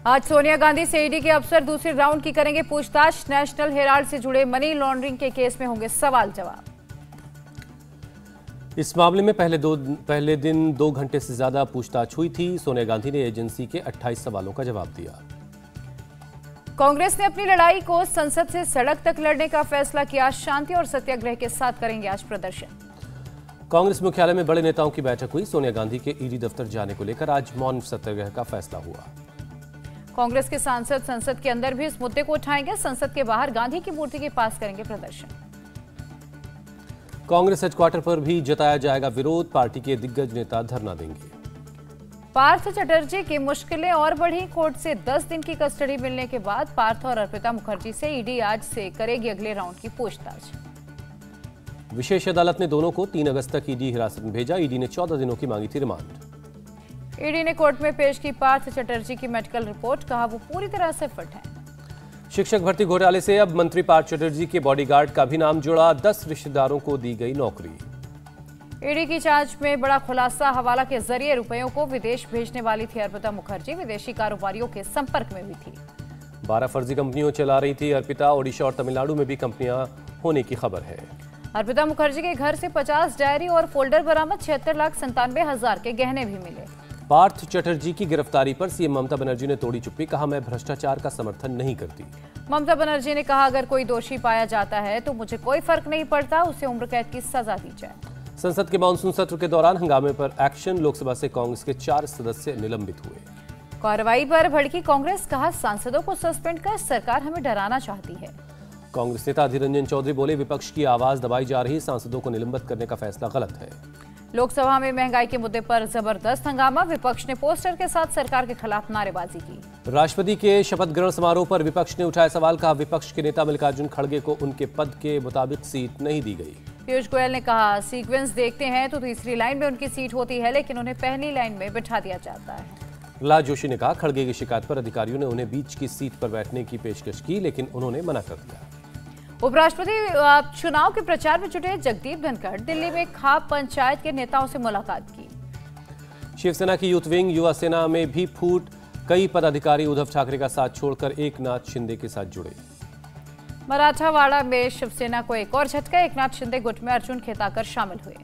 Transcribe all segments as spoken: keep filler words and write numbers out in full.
आज सोनिया गांधी से ईडी के अफसर दूसरे राउंड की करेंगे पूछताछ। नेशनल हेराल्ड से जुड़े मनी लॉन्ड्रिंग के केस में होंगे सवाल जवाब। इस मामले में पहले दो पहले दिन दो घंटे से ज्यादा पूछताछ हुई थी। सोनिया गांधी ने एजेंसी के अट्ठाईस सवालों का जवाब दिया। कांग्रेस ने अपनी लड़ाई को संसद से सड़क तक लड़ने का फैसला किया। शांति और सत्याग्रह के साथ करेंगे आज प्रदर्शन। कांग्रेस मुख्यालय में बड़े नेताओं की बैठक हुई। सोनिया गांधी के ईडी दफ्तर जाने को लेकर आज मौन सत्याग्रह का फैसला हुआ। कांग्रेस के सांसद संसद के अंदर भी इस मुद्दे को उठाएंगे। संसद के बाहर गांधी की मूर्ति के पास करेंगे प्रदर्शन। कांग्रेस हेडक्वार्टर पर भी जताया जाएगा विरोध। पार्टी के दिग्गज नेता धरना देंगे। पार्थ चटर्जी की मुश्किलें और बढ़ी। कोर्ट से दस दिन की कस्टडी मिलने के बाद पार्थ और अर्पिता मुखर्जी से ईडी आज से करेगी अगले राउंड की पूछताछ। विशेष अदालत ने दोनों को तीन अगस्त तक ईडी हिरासत में भेजा। ईडी ने चौदह दिनों की मांगी थी रिमांड। ईडी ने कोर्ट में पेश की पार्थ चटर्जी की मेडिकल रिपोर्ट। कहा वो पूरी तरह से फिट है। शिक्षक भर्ती घोटाले से अब मंत्री पार्थ चटर्जी के बॉडीगार्ड का भी नाम जुड़ा। दस रिश्तेदारों को दी गई नौकरी। ईडी की जांच में बड़ा खुलासा। हवाला के जरिए रुपयों को विदेश भेजने वाली थी अर्पिता मुखर्जी। विदेशी कारोबारियों के संपर्क में भी थी। बारह फर्जी कंपनियों चला रही थी अर्पिता। ओडिशा और तमिलनाडु में भी कंपनियां होने की खबर है। अर्पिता मुखर्जी के घर से पचास डायरी और फोल्डर बरामद। छिहत्तर लाख संतानवे हजार के गहने भी मिले। पार्थ चटर्जी की गिरफ्तारी पर सीएम ममता बनर्जी ने तोड़ी चुप्पी। कहा, मैं भ्रष्टाचार का समर्थन नहीं करती। ममता बनर्जी ने कहा, अगर कोई दोषी पाया जाता है तो मुझे कोई फर्क नहीं पड़ता, उसे उम्र कैद की सजा दी जाए। संसद के मानसून सत्र के दौरान हंगामे पर एक्शन। लोकसभा से कांग्रेस के चार सदस्य निलंबित हुए। कार्रवाई पर भड़की कांग्रेस। कहा, सांसदों को सस्पेंड कर सरकार हमें डराना चाहती है। कांग्रेस नेता अधीर रंजन चौधरी बोले, विपक्ष की आवाज दबाई जा रही। सांसदों को निलंबित करने का फैसला गलत है। लोकसभा में महंगाई के मुद्दे पर जबरदस्त हंगामा। विपक्ष ने पोस्टर के साथ सरकार के खिलाफ नारेबाजी की। राष्ट्रपति के शपथ ग्रहण समारोह पर विपक्ष ने उठाया सवाल। कहा, विपक्ष के नेता मल्लिकार्जुन खड़गे को उनके पद के मुताबिक सीट नहीं दी गई। पीयूष गोयल ने कहा, सीक्वेंस देखते हैं तो तीसरी लाइन में उनकी सीट होती है, लेकिन उन्हें पहली लाइन में बिठा दिया जाता है। प्रहलाद जोशी ने कहा, खड़गे की शिकायत पर अधिकारियों ने उन्हें बीच की सीट पर बैठने की पेशकश की, लेकिन उन्होंने मना कर दिया। उपराष्ट्रपति चुनाव के प्रचार में जुटे जगदीप धनखड़। दिल्ली में खाप पंचायत के नेताओं से मुलाकात की। शिवसेना की यूथ विंग। युवा सेना में भी फूट। कई पदाधिकारी उद्धव ठाकरे का साथ छोड़कर एकनाथ शिंदे के साथ जुड़े। मराठावाड़ा में शिवसेना को एक और झटका। एकनाथ शिंदे गुट में अर्जुन खेताकर शामिल हुए।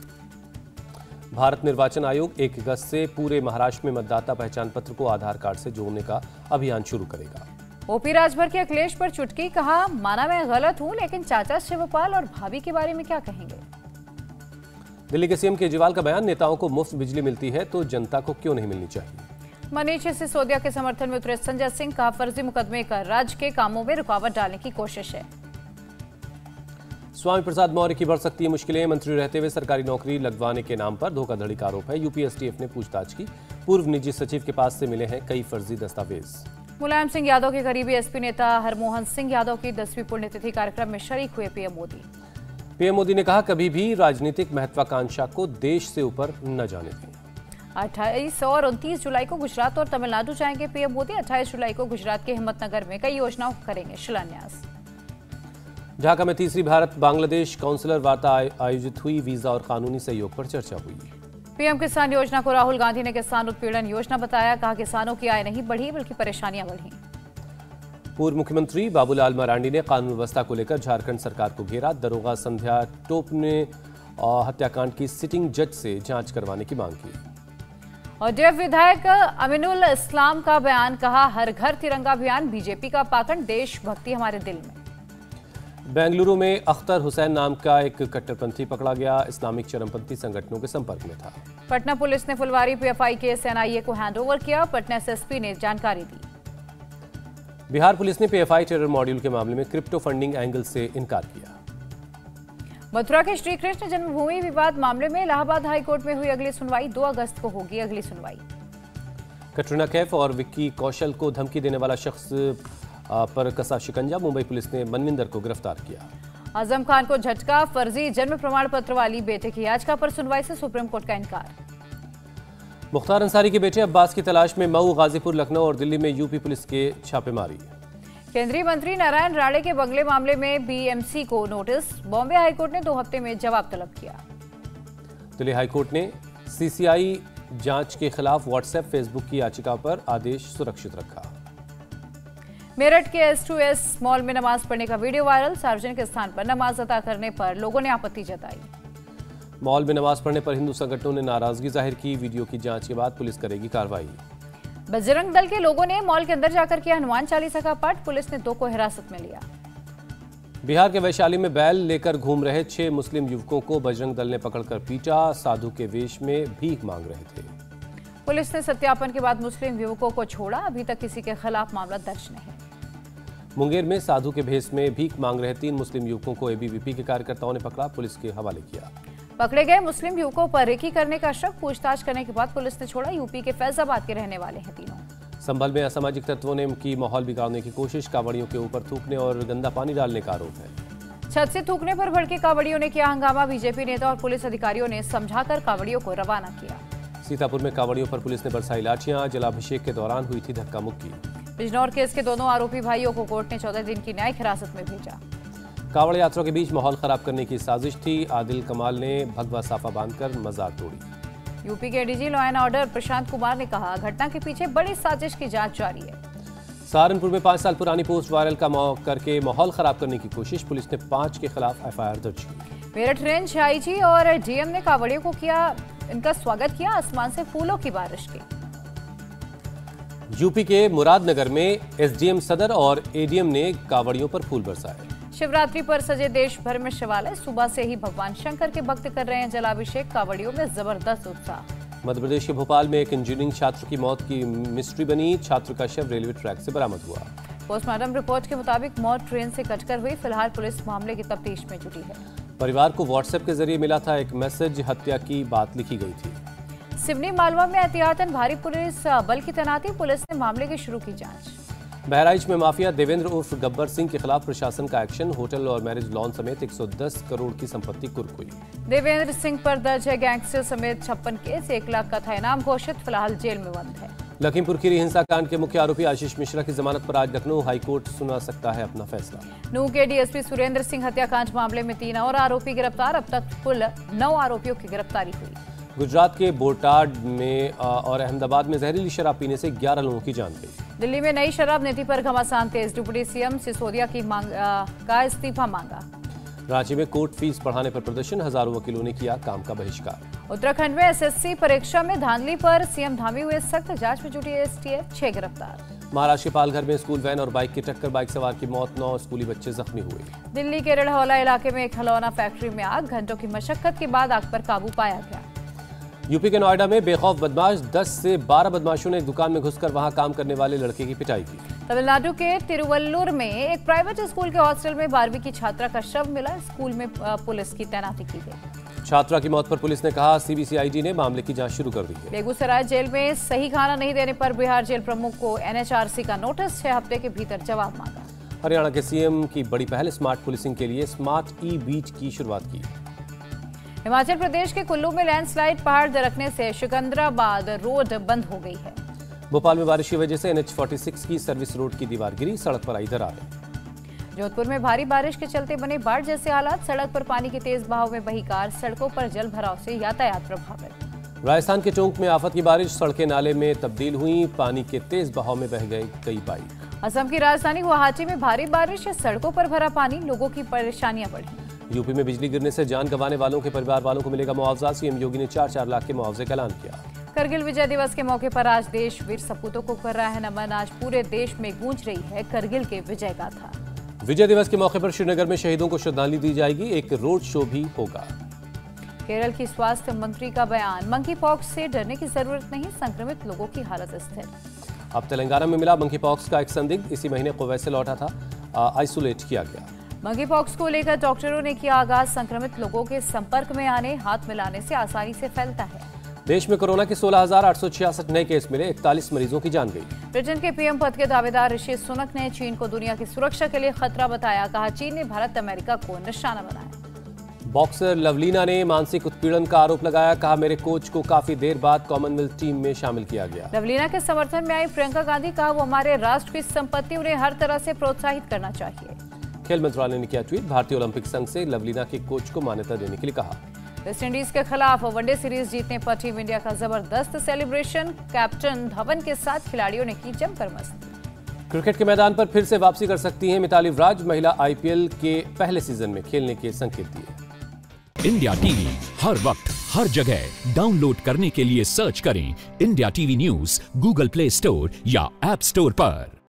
भारत निर्वाचन आयोग एक अगस्त से पूरे महाराष्ट्र में मतदाता पहचान पत्र को आधार कार्ड से जोड़ने का अभियान शुरू करेगा। ओपी राजभर के अखिलेश पर चुटकी। कहा, माना मैं गलत हूं, लेकिन चाचा शिवपाल और भाभी के बारे में क्या कहेंगे। दिल्ली के सीएम केजरीवाल का बयान, नेताओं को मुफ्त बिजली मिलती है तो जनता को क्यों नहीं मिलनी चाहिए। मनीष सिसोदिया के समर्थन में उतरे संजय सिंह। कहा, फर्जी मुकदमे कर राज्य के कामों में रुकावट डालने की कोशिश है। स्वामी प्रसाद मौर्य की बढ़ सकती है मुश्किलें। मंत्री रहते हुए सरकारी नौकरी लगवाने के नाम पर धोखाधड़ी का आरोप है। यूपी एसटीएफ ने पूछताछ की। पूर्व निजी सचिव के पास से मिले हैं कई फर्जी दस्तावेज। मुलायम सिंह यादव के करीबी एसपी नेता हरमोहन सिंह यादव की दसवीं पुण्यतिथि कार्यक्रम में शरीक हुए पीएम मोदी। पीएम मोदी ने कहा, कभी भी राजनीतिक महत्वाकांक्षा को देश से ऊपर न जाने दें। अट्ठाईस और उनतीस जुलाई को गुजरात और तमिलनाडु जाएंगे पीएम मोदी। अट्ठाईस जुलाई को गुजरात के हिम्मतनगर में कई योजनाओं का करेंगे शिलान्यास। ढाका में तीसरी भारत बांग्लादेश काउंसलर वार्ता आयोजित हुई। वीजा और कानूनी सहयोग पर चर्चा हुई। पीएम किसान योजना को राहुल गांधी ने किसान उत्पीड़न योजना बताया। कहा, किसानों की आय नहीं बढ़ी बल्कि परेशानियां बढ़ी। पूर्व मुख्यमंत्री बाबूलाल मरांडी ने कानून व्यवस्था को लेकर झारखंड सरकार को घेरा। दरोगा संध्या टोप ने हत्याकांड की सिटिंग जज से जांच करवाने की मांग की। और डेव विधायक अमीनुल इस्लाम का बयान। कहा, हर घर तिरंगा अभियान बीजेपी का पाखंड, देशभक्ति हमारे दिल में। बेंगलुरु में अख्तर हुसैन नाम का एक कट्टरपंथी पकड़ा गया। इस्लामिक चरमपंथी संगठनों के संपर्क में था। पटना पुलिस ने फुलवारी पीएफआई केस एनआईए को हैंडओवर किया। पटना एसएसपी ने जानकारी दी। बिहार पुलिस ने पीएफआई टेरर मॉड्यूल के मामले में क्रिप्टो फंडिंग एंगल से इनकार किया। मथुरा के श्री कृष्ण जन्मभूमि विवाद मामले में इलाहाबाद हाईकोर्ट में हुई अगली सुनवाई। दो अगस्त को होगी अगली सुनवाई। कटरीना कैफ और विक्की कौशल को धमकी देने वाला शख्स पर कसा शिकंजा। मुंबई पुलिस ने मनविंदर को गिरफ्तार किया। आजम खान को झटका। फर्जी जन्म प्रमाण पत्र वाली बेटे की याचिका पर सुनवाई से सुप्रीम कोर्ट का इनकार। मुख्तार अंसारी के बेटे अब्बास की तलाश में मऊ, गाजीपुर, लखनऊ और दिल्ली में यूपी पुलिस के छापेमारी। केंद्रीय मंत्री नारायण राणे के बंगले मामले में बीएमसी को नोटिस। बॉम्बे हाईकोर्ट ने दो हफ्ते में जवाब तलब किया। दिल्ली हाईकोर्ट ने सीसीआई जांच के खिलाफ व्हाट्सएप, फेसबुक की याचिका पर आदेश सुरक्षित रखा। मेरठ के एस टू एस मॉल में नमाज पढ़ने का वीडियो वायरल। सार्वजनिक स्थान पर नमाज अदा करने पर लोगों ने आपत्ति जताई। मॉल में नमाज पढ़ने पर हिंदू संगठनों ने नाराजगी जाहिर की। वीडियो की जांच के बाद पुलिस करेगी कार्रवाई। बजरंग दल के लोगों ने मॉल के अंदर जाकर किया हनुमान चालीसा का पाठ। पुलिस ने दो को हिरासत में लिया। बिहार के वैशाली में बैल लेकर घूम रहे छह मुस्लिम युवकों को बजरंग दल ने पकड़कर पीटा। साधु के वेश में भीख मांग रहे थे। पुलिस ने सत्यापन के बाद मुस्लिम युवकों को छोड़ा। अभी तक किसी के खिलाफ मामला दर्ज नहीं। मुंगेर में साधु के भेष में भीख मांग रहे तीन मुस्लिम युवकों को एबीवीपी के कार्यकर्ताओं ने पकड़ा। पुलिस के हवाले किया। पकड़े गए मुस्लिम युवकों पर रेकी करने का शक। पूछताछ करने के बाद पुलिस ने छोड़ा। यूपी के फैजाबाद के रहने वाले हैं तीनों। संभल में असामाजिक तत्वों ने की माहौल बिगाड़ने की कोशिश। कांवड़ियों के ऊपर थूकने और गंदा पानी डालने का आरोप है। छत से थूकने पर भड़के कांवड़ियों ने किया हंगामा। बीजेपी नेता और पुलिस अधिकारियों ने समझाकर कांवड़ियों को रवाना किया। सीतापुर में कांवड़ियों पर पुलिस ने बरसाई लाठियां। जलाभिषेक के दौरान हुई थी धक्का मुक्की। बिजनौर केस के दोनों आरोपी भाइयों को कोर्ट ने चौदह दिन की न्यायिक हिरासत में भेजा। कांवड़ यात्रा के बीच माहौल खराब करने की साजिश थी। आदिल कमाल ने भगवा साफा बांधकर मजार तोड़ी। यूपी के DG law and order Prashant Kumar ने कहा, घटना के पीछे बड़ी साजिश की जांच जारी है। सहारनपुर में पांच साल पुरानी पोस्ट वायरल का करके माहौल खराब करने की कोशिश। पुलिस ने पांच के खिलाफ एफआईआर दर्ज की। मेरठ रेंज आईजी और डीएम ने कांवड़ियों को किया इनका स्वागत किया। आसमान से फूलों की बारिश की। यूपी के मुरादनगर में एसडीएम सदर और एडीएम ने कांवड़ियों पर फूल बरसाए। शिवरात्रि पर सजे देश भर में शिवालय। सुबह से ही भगवान शंकर के भक्त कर रहे हैं जलाभिषेक। कांवड़ियों में जबरदस्त उत्साह। मध्य प्रदेश के भोपाल में एक इंजीनियरिंग छात्र की मौत की मिस्ट्री बनी। छात्र का शव रेलवे ट्रैक से बरामद हुआ। पोस्टमार्टम रिपोर्ट के मुताबिक मौत ट्रेन से कटकर हुई। फिलहाल पुलिस मामले की तफ्तीश में जुटी है। परिवार को व्हाट्सएप के जरिए मिला था एक मैसेज। हत्या की बात लिखी गई थी। सिवनी मालवा में एहतियातन भारी पुलिस बल की तैनाती। पुलिस ने मामले की शुरू की जांच। बहराइच में माफिया देवेंद्र उर्फ गब्बर सिंह के खिलाफ प्रशासन का एक्शन। होटल और मैरिज लॉन समेत एक सौ दस करोड़ की संपत्ति कुर्क हुई। देवेंद्र सिंह पर दर्ज है गैंगस्टर समेत छप्पन केस। एक लाख का था इनाम घोषित। फिलहाल जेल में बंद है। लखीमपुर खीरी हिंसा कांड के मुख्य आरोपी आशीष मिश्रा की जमानत पर आज लखनऊ हाईकोर्ट सुना सकता है अपना फैसला। नूह के डीएसपी सुरेंद्र सिंह हत्याकांड मामले में तीन और आरोपी गिरफ्तार। अब तक कुल नौ आरोपियों की गिरफ्तारी हुई। गुजरात के बोटाड में और अहमदाबाद में जहरीली शराब पीने से ग्यारह लोगों की जान गई। दिल्ली में नई शराब नीति पर घमासान तेज। डिप्टी सीएम सिसोदिया की मांग आ, का इस्तीफा मांगा। रांची में कोर्ट फीस बढ़ाने पर प्रदर्शन। हजारों वकीलों ने किया काम का बहिष्कार। उत्तराखंड में एसएससी परीक्षा में धांधली पर सीएम धामी हुए सख्त। जांच में जुटी एसटीएफ। छह गिरफ्तार। महाराष्ट्र के पालघर में स्कूल वैन और बाइक की टक्कर। बाइक सवार की मौत। नौ स्कूली बच्चे जख्मी हुए। दिल्ली के रेड़हौला इलाके में एक खिलौना फैक्ट्री में आग। घंटों की मशक्कत के बाद आग पर काबू पाया गया। यूपी के नोएडा में बेखौफ बदमाश। दस से बारह बदमाशों ने एक दुकान में घुसकर वहां काम करने वाले लड़के की पिटाई की। तमिलनाडु के तिरुवल्लुर में एक प्राइवेट स्कूल के हॉस्टल में बारहवीं की छात्रा का शव मिला। स्कूल में पुलिस की तैनाती की गई। छात्रा की मौत पर पुलिस ने कहा सीबीसीआईडी ने मामले की जांच शुरू कर दी है। बेगूसराय जेल में सही खाना नहीं देने पर बिहार जेल प्रमुख को एनएचआरसी का नोटिस। छह हफ्ते के भीतर जवाब मांगा। हरियाणा के सीएम की बड़ी पहल। स्मार्ट पुलिसिंग के लिए स्मार्ट ई बीच की शुरुआत की। हिमाचल प्रदेश के कुल्लू में लैंडस्लाइड। पहाड़ दरकने से सिकंदराबाद रोड बंद हो गई है। भोपाल में बारिश की वजह से एनएच छियालीस की सर्विस रोड की दीवार गिरी। सड़क पर आई दरार। जोधपुर में भारी बारिश के चलते बने बाढ़ जैसे हालात। सड़क पर पानी के तेज बहाव में बही कार। सड़कों पर जल भराव से यातायात प्रभावित। राजस्थान के टोंक में आफत की बारिश। सड़कें नाले में तब्दील हुई। पानी के तेज बहाव में बह गए कई बाइक। असम की राजधानी गुवाहाटी में भारी बारिश। सड़कों पर भरा पानी। लोगों की परेशानियां बढ़ी। यूपी में बिजली गिरने से जान गंवाने वालों के परिवार वालों को मिलेगा मुआवजा। सीएम योगी ने चार चार लाख के मुआवजे का ऐलान किया। करगिल विजय दिवस के मौके पर आज देश वीर सपूतों को कर रहा है नमन। आज पूरे देश में गूंज रही है करगिल के विजय गाथा। विजय दिवस के मौके पर श्रीनगर में शहीदों को श्रद्धांजलि दी जाएगी। एक रोड शो भी होगा। केरल की स्वास्थ्य मंत्री का बयान। मंकी पॉक्स से डरने की जरूरत नहीं। संक्रमित लोगों की हालत स्थिर। अब तेलंगाना में मिला मंकी पॉक्स का एक संदिग्ध। इसी महीने कुवैत से लौटा था। आइसोलेट किया गया। मंकी पॉक्स को लेकर डॉक्टरों ने किया आगाज। संक्रमित लोगों के संपर्क में आने, हाथ मिलाने से आसानी से फैलता है। देश में कोरोना के सोलह हजार आठ सौ छियासठ नए केस मिले। इकतालीस मरीजों की जान गई। ब्रिटेन के पीएम पद के दावेदार ऋषि सुनक ने चीन को दुनिया की सुरक्षा के लिए खतरा बताया। कहा, चीन ने भारत अमेरिका को निशाना बनाया। बॉक्सर लवलीना ने मानसिक उत्पीड़न का आरोप लगाया। कहा, मेरे कोच को काफी देर बाद कॉमनवेल्थ टीम में शामिल किया गया। लवलीना के समर्थन में आई प्रियंका गांधी। कहा, वो हमारे राष्ट्र की संपत्ति, उन्हें हर तरह से प्रोत्साहित करना चाहिए। खेल मंत्रालय ने किया ट्वीट। भारतीय ओलंपिक संघ से लवलीना के कोच को मान्यता देने के लिए कहा। वेस्टइंडीज के खिलाफ वनडे सीरीज जीतने पर टीम इंडिया का जबरदस्त सेलिब्रेशन। कैप्टन धवन के साथ खिलाड़ियों ने की जमकर मस्ती। क्रिकेट के मैदान पर फिर से वापसी कर सकती हैं मिताली राज। महिला आईपीएल के पहले सीजन में खेलने के संकेत दिए। इंडिया टीवी हर वक्त हर जगह डाउनलोड करने के लिए सर्च करें India TV news Google Play Store या ऐप स्टोर पर।